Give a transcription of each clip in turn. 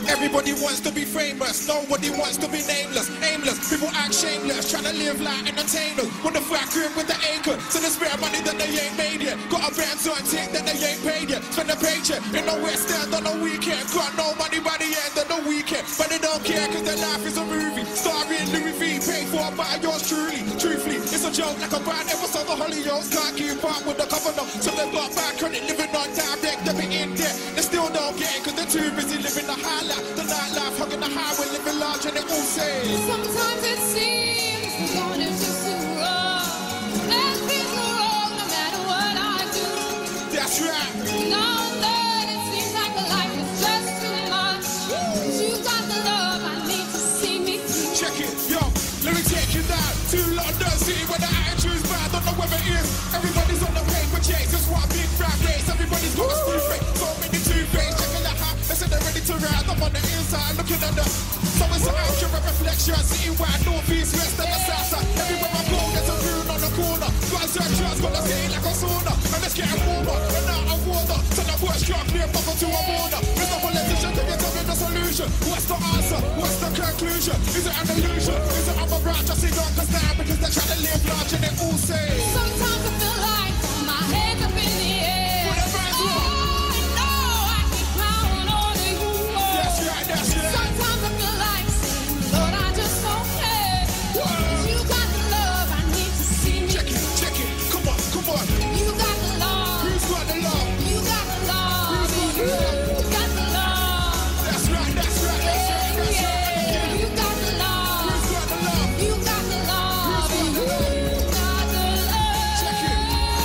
Everybody wants to be famous, nobody wants to be nameless, aimless. People act shameless, trying to live like entertainers. Want the fat crib with the anchor, so they spare money that they ain't made yet. Got a brand on tick that they ain't paid yet. Spend a paycheck in the West End on the weekend. Got no money by the end of the weekend, but they don't care cause their life is a movie. Starring Louis V, paid for by yours truly. Truthfully, it's a joke like a bad episode of Hollyoaks. Can't keep up with the governor, so they got bad credit, living on time deck, they be in debt. They still don't get it cause they're too busy living the high life, the nightlife, hugging the highway, living large, and they all say sometimes it seems the going is just too wrong, and things are wrong no matter what I do. That's right. Now and then it seems like the life is just too much. You got the love I need to see me through. Check it, yo, let me take you down to London City where the attitude's bad, don't know whether it is. Everybody's on the paper chase, that's what big fat race. Everybody's got a screw face, so many two-face. Checking the hat, they said they're ready to ride. I'm on the inside looking at the. So it's an accurate reflection, city-wide, north, east, west, and the south side. Everywhere I go, there's a rune on the corner. Got a search, got a stay like a sauna. And it's getting warmer, and out of water. So the words can't clear bubble to a border. With the politician, can you tell me the solution? What's the answer? What's the conclusion? Is it an illusion? Is it I'm a branch? I see darkness now because they're trying to live large and they all say sometimes I feel like my head's up in the air. Put it back to I know I can count on you. That's right, that's right. Sometimes I feel like saying, Lord, I just don't care. You got the love I need to see me. Check it, come on, come on. You got the love. Who's got the love? You got the love. Who's got the love? You got the love. That's right, that's right, that's right, that's right. You got the love. Who's got the love? You got the love. Who's got the love? You got the love. Check it.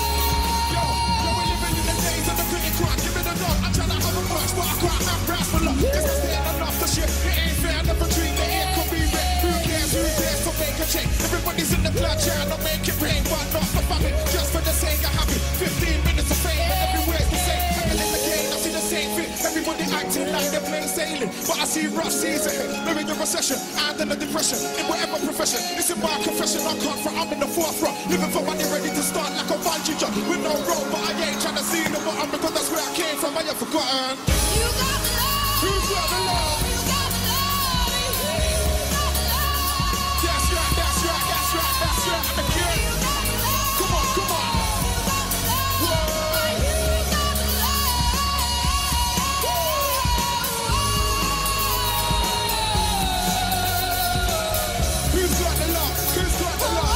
Yo, we're living in the days of the pretty crowd. Give me the dog. I'm trying to have a punch, but I can't have brass for luck. Cause I stand enough to shit. It ain't fair, never treat the air could be red. Who cares to make a change? Everybody's in the club trying to make it rain, but not for famine. Just for the sake of having 15 minutes of fame, and everywhere's the same. Hanging in the game, I see the same thing. Everybody acting like they're plain sailing, but I see rough seas ahead. Living in recession and in a depression. In whatever profession, it's in my confession. I can't front, I'm in the forefront. Living for money, ready to start like a bungee jump. With no rope, but I ain't trying to see the bottom because that's where I came from. I ain't forgotten. You got the love. Who's got the love? You got the love. You got the love. That's right, that's right, that's right, that's right. I'm a kid. You got the love. Come on, come on. You got the love. Whoa. You got the Who's got the love? Who's got the love?